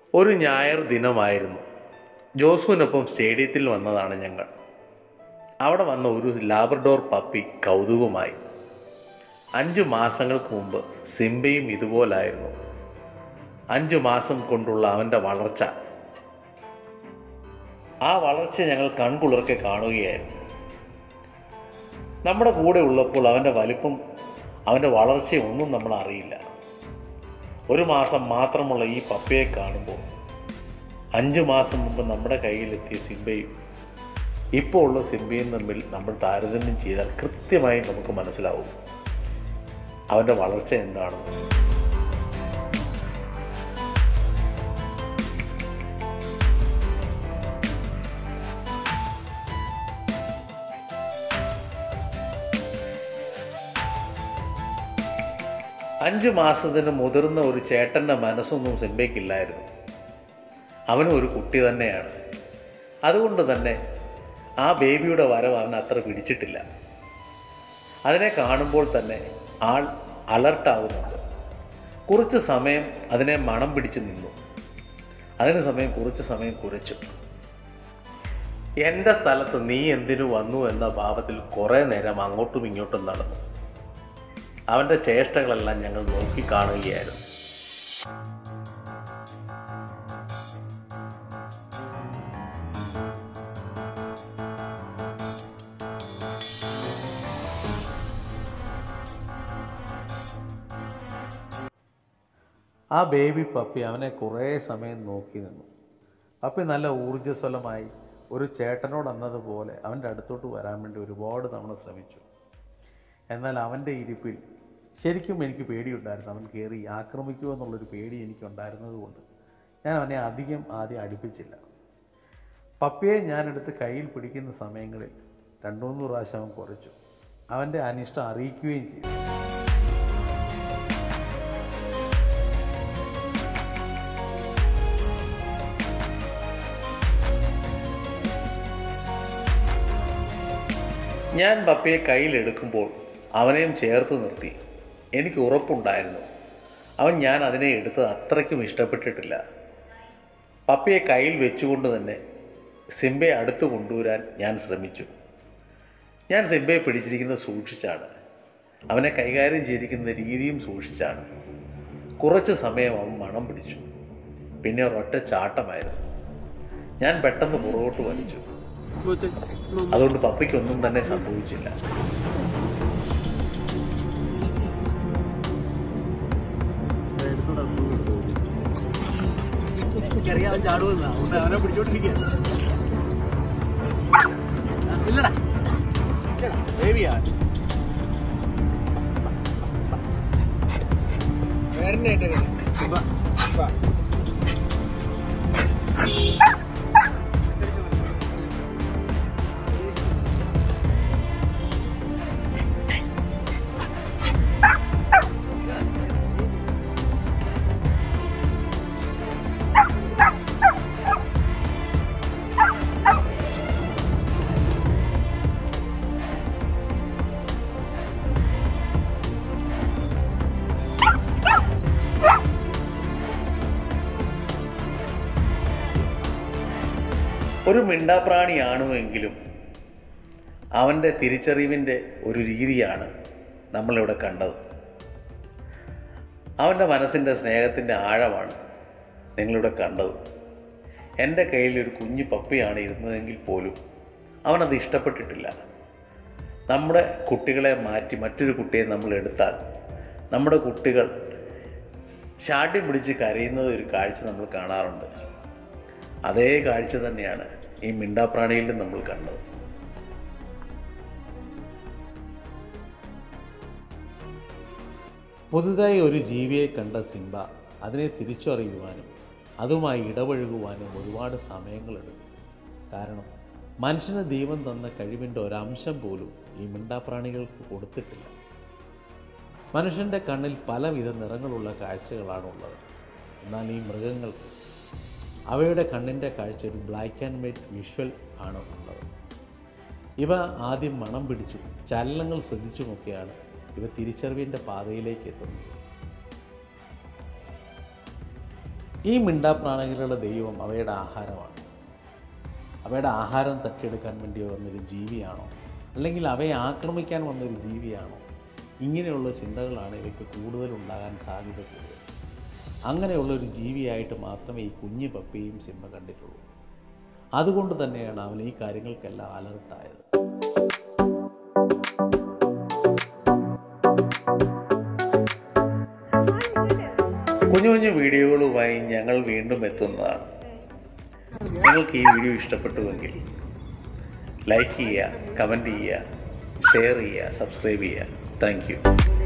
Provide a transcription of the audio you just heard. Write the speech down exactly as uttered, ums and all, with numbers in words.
ഒരു ഞായർ ദിനമായിരുന്നു. ജോസുവിനൊപ്പം സ്റ്റേഡിയത്തിൽ വന്നതാണ് ഞങ്ങൾ. അവിടെ വന്ന ഒരു ലാബ്രഡോർ പപ്പി കൗതുകമായി. അഞ്ചു മാസങ്ങൾക്ക് മുമ്പ് സിംബയും ഇതുപോലായിരുന്നു. അഞ്ചു മാസം കൊണ്ടുള്ള അവൻ്റെ വളർച്ച ആ വളർച്ച ഞങ്ങൾ കൺകുളിർക്കെ കാണുകയായിരുന്നു. നമ്മുടെ കൂടെ ഉള്ളപ്പോൾ അവൻ്റെ വലിപ്പം, അവൻ്റെ വളർച്ചയൊന്നും നമ്മൾ അറിയില്ല. ഒരു മാസം മാത്രമുള്ള ഈ പപ്പിയെ കാണുമ്പോൾ അഞ്ച് മാസം മുമ്പ് നമ്മുടെ കയ്യിലെത്തിയ സിംബയും ഇപ്പോൾ ഉള്ള സിംബയും തമ്മിൽ നമ്മൾ താരതമ്യം ചെയ്താൽ കൃത്യമായി നമുക്ക് മനസ്സിലാവും അവൻ്റെ വളർച്ച എന്താണെന്ന്. അഞ്ച് മാസത്തിന് മുതിർന്ന ഒരു ചേട്ടൻ്റെ മനസ്സൊന്നും സിംബയ്ക്കില്ലായിരുന്നു. അവനും ഒരു കുട്ടി തന്നെയാണ്. അതുകൊണ്ട് തന്നെ ആ ബേബിയുടെ വരവ് അവൻ അത്ര പിടിച്ചിട്ടില്ല. അതിനെ കാണുമ്പോൾ തന്നെ ആൾ അലർട്ടാകുന്നുണ്ട്. കുറച്ച് സമയം അതിനെ മണം പിടിച്ച് നിന്നു. അതിന് സമയം കുറച്ച് സമയം കുരച്ചു. എൻ്റെ സ്ഥലത്ത് നീ എന്തിനു വന്നു എന്ന ഭാവത്തിൽ കുറേ നേരം അങ്ങോട്ടും ഇങ്ങോട്ടും നടന്നു. അവൻ്റെ ചേഷ്ടകളെല്ലാം ഞങ്ങൾ നോക്കിക്കാണുകയായിരുന്നു. ആ ബേബി പപ്പി അവനെ കുറേ സമയം നോക്കി നിന്നു. പപ്പി നല്ല ഊർജ്ജസ്വലമായി ഒരു ചേട്ടനോട് എന്നതുപോലെ അവൻ്റെ അടുത്തോട്ട് വരാൻ വേണ്ടി ഒരുപാട് തവണ ശ്രമിച്ചു. എന്നാൽ അവൻ്റെ ഇരിപ്പിൽ ശരിക്കും എനിക്ക് പേടിയുണ്ടായിരുന്നു. അവൻ കയറി ആക്രമിക്കുമോ എന്നുള്ളൊരു പേടി എനിക്കുണ്ടായിരുന്നത് കൊണ്ട് ഞാൻ അവനെ അധികം ആദ്യം അടുപ്പിച്ചില്ല. പപ്പിയെ ഞാനെടുത്ത് കയ്യിൽ പിടിക്കുന്ന സമയങ്ങളിൽ രണ്ടു മൂന്ന് പ്രാവശ്യം അവൻ കുറച്ചു. അവൻ്റെ അനിഷ്ടം അറിയിക്കുകയും ചെയ്തു. ഞാൻ പപ്പിയെ കയ്യിലെടുക്കുമ്പോൾ അവനെയും ചേർത്ത് നിർത്തി. എനിക്ക് ഉറപ്പുണ്ടായിരുന്നു അവൻ ഞാൻ അതിനെ എടുത്തത് അത്രയ്ക്കും ഇഷ്ടപ്പെട്ടിട്ടില്ല. പപ്പിയെ കയ്യിൽ വെച്ചുകൊണ്ട് തന്നെ സിംബയെ അടുത്ത് കൊണ്ടുവരാൻ ഞാൻ ശ്രമിച്ചു. ഞാൻ സിംബയെ പിടിച്ചിരിക്കുന്നത് സൂക്ഷിച്ചാണ്. അവനെ കൈകാര്യം ചെയ്തിരിക്കുന്ന രീതിയും സൂക്ഷിച്ചാണ്. കുറച്ച് സമയം അവൻ മണം പിടിച്ചു. പിന്നെ ഒരൊറ്റ ചാട്ടമായിരുന്നു. ഞാൻ പെട്ടെന്ന് പുറകോട്ട് വലിച്ചു. അതുകൊണ്ട് പപ്പിക്കൊന്നും തന്നെ സംഭവിച്ചില്ല. ഒരു മിണ്ടാപ്രാണിയാണുവെങ്കിലും അവൻ്റെ തിരിച്ചറിവിൻ്റെ ഒരു രീതിയാണ് നമ്മളിവിടെ കണ്ടത്. അവൻ്റെ മനസ്സിൻ്റെ സ്നേഹത്തിൻ്റെ ആഴമാണ് നിങ്ങളിവിടെ കണ്ടത്. എൻ്റെ കയ്യിൽ ഒരു കുഞ്ഞു പപ്പിയാണ് ഇരുന്നതെങ്കിൽ പോലും അവനത് ഇഷ്ടപ്പെട്ടിട്ടില്ല. നമ്മുടെ കുട്ടികളെ മാറ്റി മറ്റൊരു കുട്ടിയെ നമ്മൾ എടുത്താൽ നമ്മുടെ കുട്ടികൾ ശാഠ്യം പിടിച്ച് കരയുന്നത് ഒരു കാഴ്ച നമ്മൾ കാണാറുണ്ട്. അതേ കാഴ്ച തന്നെയാണ് ഈ മിണ്ടാപ്രാണിയിലും നമ്മൾ കണ്ടത്. പുതുതായി ഒരു ജീവിയെ കണ്ട സിംബ അതിനെ തിരിച്ചറിയുവാനും അതുമായി ഇടപഴകുവാനും ഒരുപാട് സമയങ്ങളെടുക്കും. കാരണം മനുഷ്യന് ദൈവം തന്ന കഴിവിൻ്റെ ഒരംശം പോലും ഈ മിണ്ടാപ്രാണികൾക്ക് കൊടുത്തിട്ടില്ല. മനുഷ്യൻ്റെ കണ്ണിൽ പലവിധ നിറങ്ങളുള്ള കാഴ്ചകളാണുള്ളത്. എന്നാൽ ഈ മൃഗങ്ങൾക്ക് അവയുടെ കണ്ണിൻ്റെ കാഴ്ച ഒരു ബ്ലാക്ക് ആൻഡ് വൈറ്റ് വിഷ്വൽ ആണ് ഉള്ളത്. ഇവ ആദ്യം മണം പിടിച്ചു ചലനങ്ങൾ ശ്രദ്ധിച്ചുമൊക്കെയാണ് ഇവ തിരിച്ചറിവിൻ്റെ പാതയിലേക്ക് എത്തുന്നത്. ഈ മിണ്ടാപ്രാണികളുടെ ദൈവം അവയുടെ ആഹാരമാണ്. അവയുടെ ആഹാരം തട്ടിയെടുക്കാൻ വേണ്ടി വന്നൊരു ജീവിയാണോ, അല്ലെങ്കിൽ അവയെ ആക്രമിക്കാൻ വന്നൊരു ജീവിയാണോ? ഇങ്ങനെയുള്ള ചിന്തകളാണ് ഇവയ്ക്ക് കൂടുതലുണ്ടാകാൻ സാധ്യത കൂടുതൽ. അങ്ങനെയുള്ളൊരു ജീവിയായിട്ട് മാത്രമേ ഈ കുഞ്ഞു പപ്പിയും സിംബ കണ്ടിട്ടുള്ളൂ. അതുകൊണ്ട് തന്നെയാണ് അവൻ ഈ കാര്യങ്ങൾക്കെല്ലാം അലർട്ടായത്. കുഞ്ഞു കുഞ്ഞു വീഡിയോകളുമായി ഞങ്ങൾ വീണ്ടും എത്തുന്നതാണ്. നിങ്ങൾക്ക് ഈ വീഡിയോ ഇഷ്ടപ്പെട്ടുവെങ്കിൽ ലൈക്ക് ചെയ്യുക, കമൻറ്റ് ചെയ്യുക, ഷെയർ ചെയ്യുക, സബ്സ്ക്രൈബ് ചെയ്യുക. Thank U.